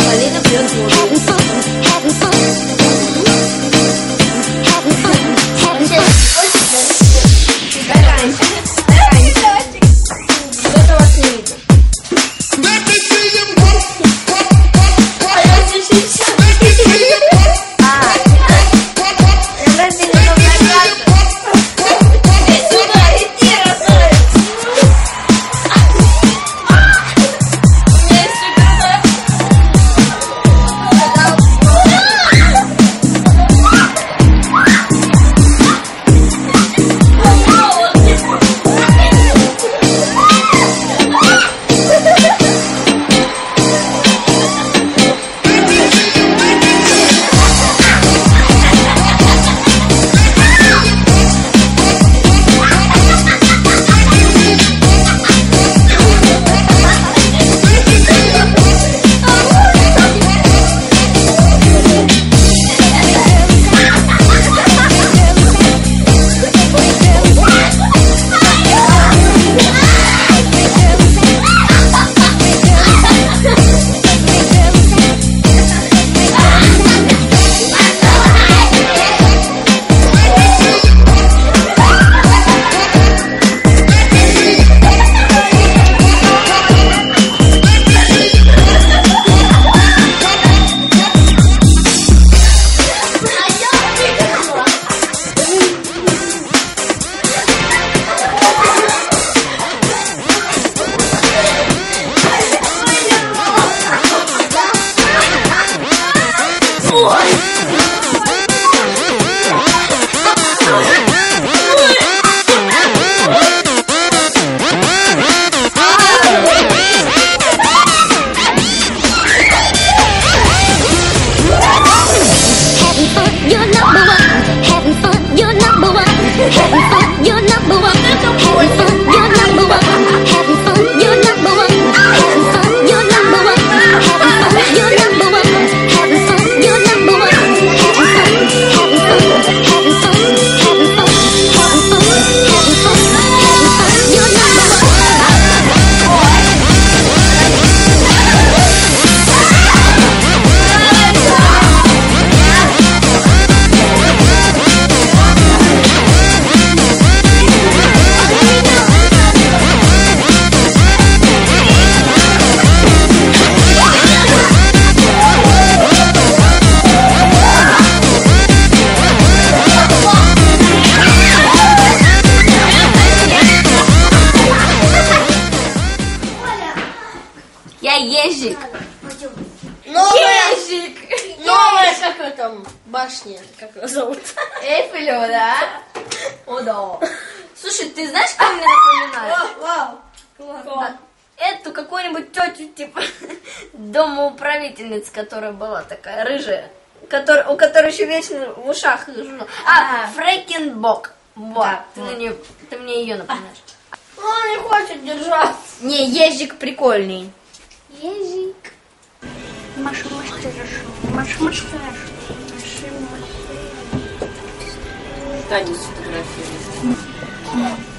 Полина пьет воду. Кто-то вас не видит. Я ежик. Ежик. Новая, как ее там, башня, как ее зовут? Эйфелева, да? О, да. Слушай, ты знаешь, что мне напоминает? Вау. Эту какую-нибудь тетю, типа, домоуправительница, которая была такая рыжая, у которой еще вечно в ушах жужжало. Фрекенбок. Вот, Да, ты мне ее напоминаешь. Он не хочет держать. Не, ежик прикольный. Ежик. Маша, Маша, Танец фотографирует.